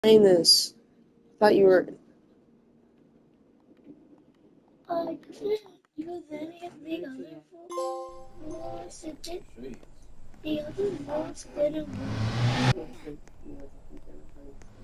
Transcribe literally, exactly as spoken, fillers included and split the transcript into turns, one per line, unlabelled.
playing this. I thought you were.
I couldn't use any of the other voice. It did. The other voice didn't work.